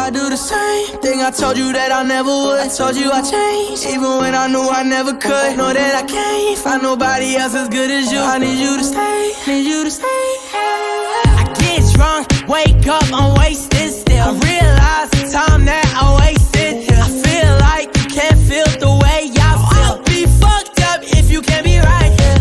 I do the same thing I told you that I never would. I told you I changed, even when I knew I never could. Know that I can't find nobody else as good as you. I need you to stay, need you to stay. I get drunk, wake up, I'm wasted still. I realize the time that I wasted here. I feel like you can't feel the way I feel. I'll be fucked up if you can't be right here.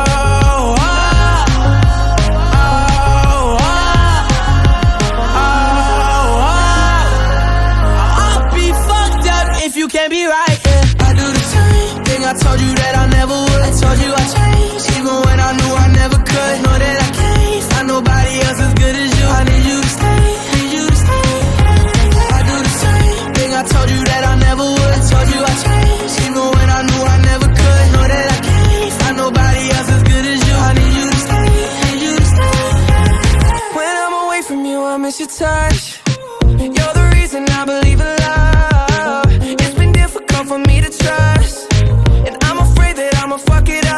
You can't be right, yeah. I do the same thing I told you that I never would. I told you I changed, even when I knew I never could. Know that I can't find nobody else as good as you. I need you to stay, need you to stay. I do the same thing I told you that I never would. I told you I changed, even when I knew I never could. Know that I can't find nobody else as good as you. I need you to stay, need you to stay. When I'm away from you, I miss your touch. You're the reason I believe in love. For me to trust, and I'm afraid that I'ma fuck it up.